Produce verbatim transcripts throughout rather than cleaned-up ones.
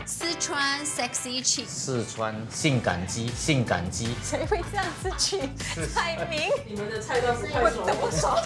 四川 sexy chick， 四川性感鸡，性感鸡。 谁会这样子取菜名？ 你们的菜单不太熟， 不熟。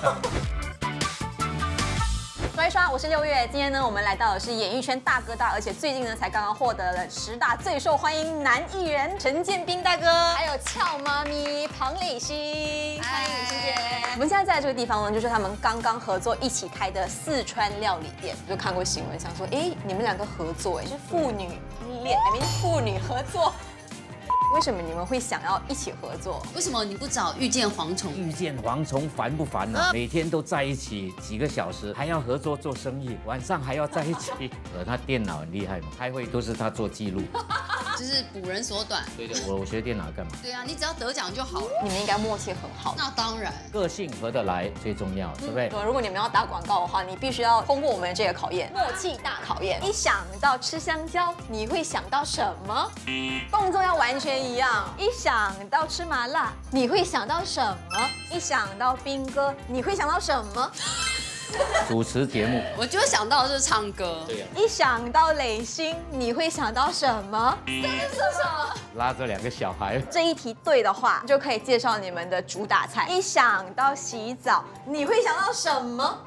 刷一刷，我是六月。今天呢，我们来到的是演艺圈大哥大，而且最近呢，才刚刚获得了十大最受欢迎男艺人陈建斌大哥，还有俏妈咪庞磊鑫，欢迎鑫姐。我们现在在这个地方呢，就是他们刚刚合作一起开的四川料理店。就看过新闻，想说，哎，你们两个合作，哎，是父女恋，还没父女合作。为什么你们会想要一起合作？ 为什么你不找遇见蝗虫？ 遇见蝗虫烦不烦啊？每天都在一起几个小时，还要合作做生意，晚上还要在一起。呃，他电脑很厉害嘛，开会都是他做记录。 就是补人所短。 对对，我我学电脑干嘛？ 对啊，你只要得奖就好了。 你们应该默契很好。 那当然， 个性合得来最重要，对不对？ 如果你们要打广告的话，你必须要通过我们这个考验，默契大考验。一想到吃香蕉，你会想到什么？动作要完全一样。一想到吃麻辣，你会想到什么？一想到兵哥，你会想到什么？ 主持节目， 我就想到的是唱歌。 对呀。 一想到磊鑫，你会想到什么？这是什么？ 拉着两个小孩。 这一题对的话，就可以介绍你们的主打菜。一想到洗澡，你会想到什么？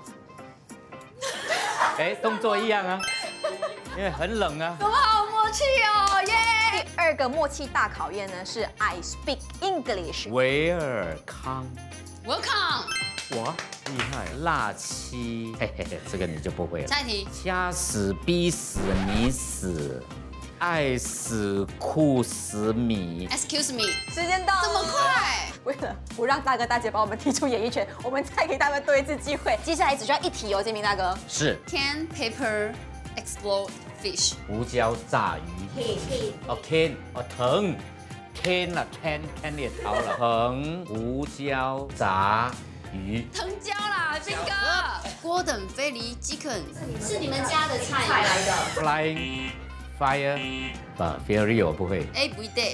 哎，动作一样啊，因为很冷啊。 我们好默契哦，耶！第二个默契大考验呢是 I speak English。 维尔康， Welcome。 哇，厉害！辣七，嘿嘿嘿，这个你就不会了。 下一题， 掐死、逼死、你死，爱死、酷死米。 Excuse me， 时间到了， 这么快？ 为了不让大哥大姐把我们踢出演艺圈，我们再给他们多一次机会。接下来只需要一题哦，建明大哥。 是 Can paper explode fish？ 胡椒炸鱼。哦 can 哦藤 can 了 can can 也逃了。藤胡椒炸鱼。 藤椒啦，斌哥。锅等飞离鸡肯是你们家的菜来的。 Flying fire， 啊 ，fairy 我不会。 Every day。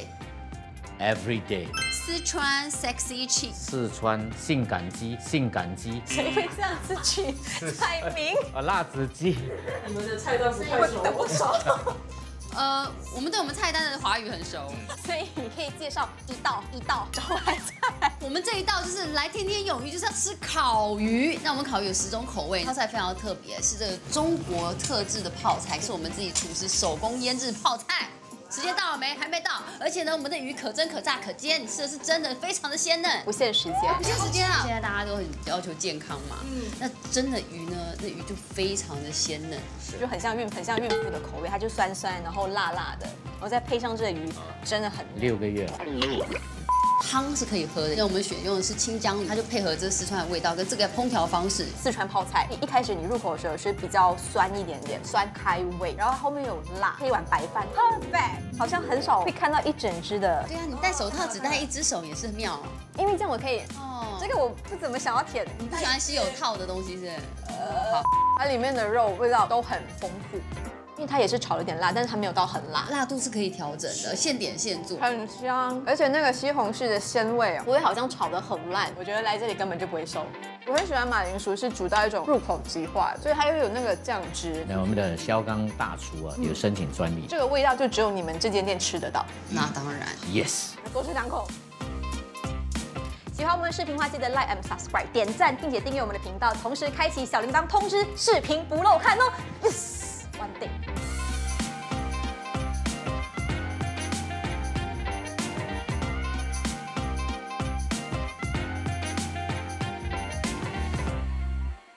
Every day。 四川 sexy chick。 四川性感鸡，性感鸡。 谁会这样子取菜名？ 啊，辣子鸡。 你们的菜单不太熟， 不熟。 呃，我们对我们菜单的华语很熟， 所以你可以介绍一道一道招牌菜。 我们这一道就是来天天有余，就是要吃烤鱼。那我们烤鱼有十种口味，泡菜非常特别，是这个中国特制的泡菜，是我们自己厨师手工腌制泡菜。时间到了没？还没到。而且呢，我们的鱼可真可炸可煎，你吃的是真的，非常的鲜嫩， 不限时间， 不限时间啊！现在大家都很要求健康嘛，嗯，那真的鱼呢，那鱼就非常的鲜嫩， 就很像孕很像孕妇的口味，它就酸酸，然后辣辣的，然后再配上这个鱼，真的很六个月。 汤是可以喝的，因为我们选用的是清江鱼，它就配合这四川的味道跟这个烹调方式。 四川泡菜一开始你入口的时候是比较酸一点点，酸开胃，然后后面有辣，配一碗白饭 ，perfect。好像很少会看到一整只的。 对啊，你戴手套只戴一只手也是妙， 因为这样我可以。 哦， 这个我不怎么想要舔。 你不喜欢吸有套的东西是？呃，好， 它里面的肉味道都很丰富。因为它也是炒了点辣，但是它没有到很辣， 辣度是可以调整的，现点现做， 很香，而且那个西红柿的鲜味啊，不会好像炒得很烂，我觉得来这里根本就不会瘦。我很喜欢马铃薯，是煮到一种入口即化，所以它又有那个酱汁。 那我们的肖刚大厨啊，有申请专利， 这个味道就只有你们这间店吃得到。 那当然 ，yes， 多吃两口。喜欢我们的视频的话，记得 like and subscribe， 点赞并且订阅我们的频道，同时开启小铃铛通知，视频不漏看哦。Yes， one day。